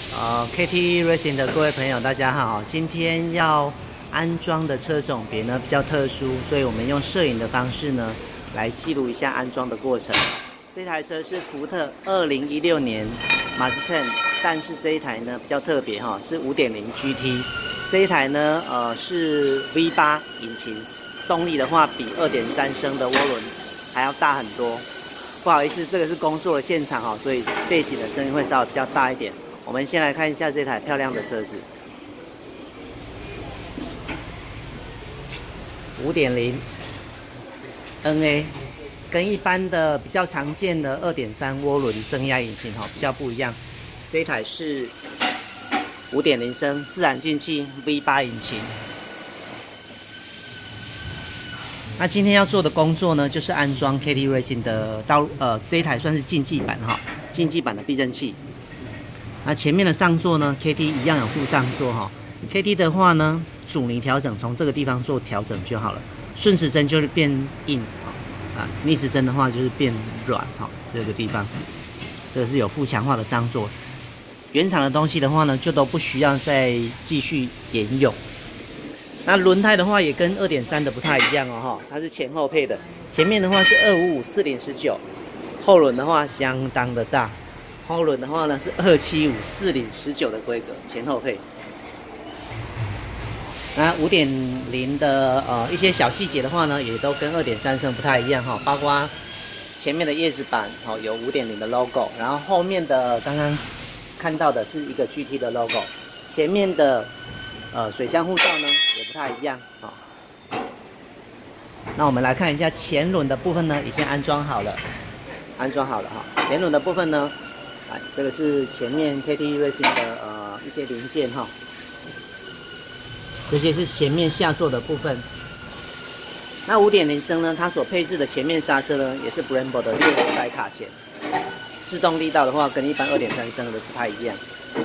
KT Racing 的各位朋友，大家好！今天要安装的车种别呢比较特殊，所以我们用摄影的方式呢来记录一下安装的过程。这台车是福特2016年 Mustang， 但是这一台呢比较特别哈，是 5.0 GT。这一台呢是 V8 引擎，动力的话比 2.3 升的涡轮还要大很多。不好意思，这个是工作的现场哈，所以背景的声音会稍微比较大一点。我们先来看一下这台漂亮的车子，5.0 NA， 跟一般的比较常见的 2.3 涡轮增压引擎比较不一样。这一台是 5.0 升自然进气 V8 引擎。那今天要做的工作呢，就是安装 KT Racing 的这一台算是竞技版哈，竞技版的避震器。那前面的上座呢 ，KT 一样有附上座哈。KT 的话呢，阻尼调整从这个地方做调整就好了。顺时针就是变硬逆时针的话就是变软哈。这个地方，这是有附强化的上座。原厂的东西的话呢，就都不需要再继续沿用。那轮胎的话也跟 2.3 的不太一样哦哈，它是前后配的。前面的话是255/40/19，后轮的话相当的大。后轮的话呢是275/40/19的规格，前后配。那 5.0 的一些小细节的话呢，也都跟 2.3 升不太一样哈，包括前面的叶子板有 5.0 的 logo， 然后后面的刚刚看到的是一个 GT 的 logo， 前面的水箱护罩呢也不太一样那我们来看一下前轮的部分呢，已经安装好了哈。前轮的部分呢。这个是前面 KT Racing 的一些零件哈，这些是前面下座的部分。那 5.0 升呢，它所配置的前面刹车呢，也是 Brembo 的6活塞卡钳，制动力道的话跟一般 2.3 升的不太一样。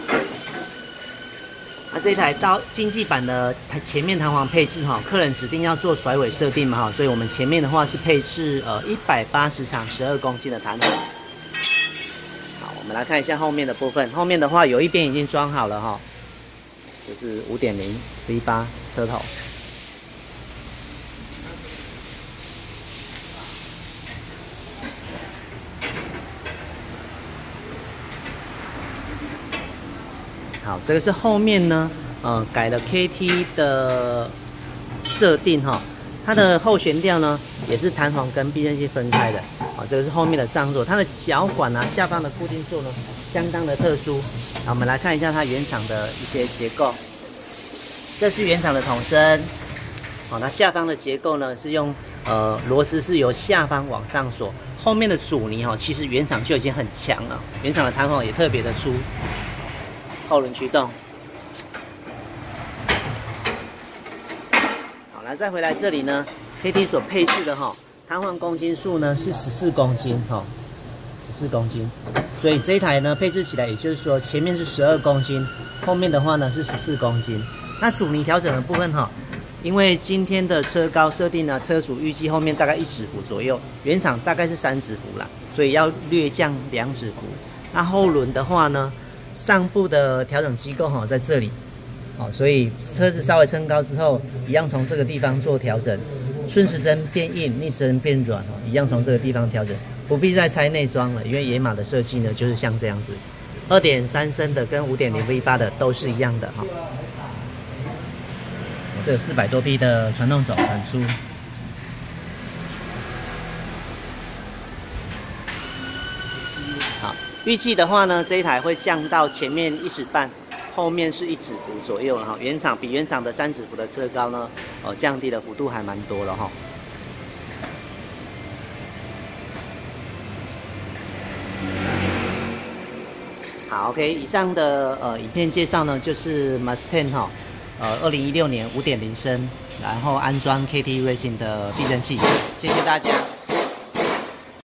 那这一台到竞技版的前面弹簧配置哈，客人指定要做甩尾设定嘛哈，所以我们前面的话是配置180场12公斤的弹簧。我们来看一下后面的部分，后面的话有一边已经装好了哈，这是 5.0 V8 车头。好，这个是后面呢，改了 KT 的设定哈，它的后悬吊呢也是弹簧跟避震器分开的。这个是后面的上座，它的脚管下方的固定座呢相当的特殊。我们来看一下它原厂的一些结构。这是原厂的筒身，它下方的结构呢是用螺丝是由下方往上锁。后面的阻尼其实原厂就已经很强了，原厂的弹簧也特别的粗。后轮驱动。好，来再回来这里呢 ，KT 所配置的弹簧公斤数呢是14公斤14公斤，所以这一台呢配置起来，也就是说前面是12公斤，后面的话呢是14公斤。那阻尼调整的部分因为今天的车高设定呢，车主预计后面大概1指幅左右，原厂大概是3指幅啦，所以要略降2指幅。那后轮的话呢，上部的调整机构在这里，所以车子稍微升高之后，一样从这个地方做调整。顺时针变硬，逆时针变软一样从这个地方调整，不必再拆内装了，因为野马的设计呢就是像这样子，2.3 升的跟 5.0 V8 的都是一样的这个400多匹的传动轴很粗。好，预计的话呢，这一台会降到前面1指半。后面是1指幅左右了哈，比原厂的3指幅的车高呢，降低的幅度还蛮多了哈。好 ，OK， 以上的影片介绍呢，就是 Mustang 2016年 5.0 升，然后安装 KT Racing 的避震器，谢谢大家。